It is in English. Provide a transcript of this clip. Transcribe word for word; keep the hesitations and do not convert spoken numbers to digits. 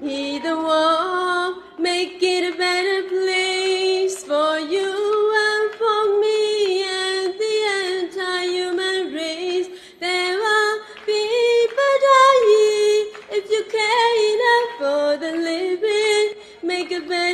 Heal the world, make it a better place for you and for me and the entire human race. There are people dying. If you care enough for the living, make a better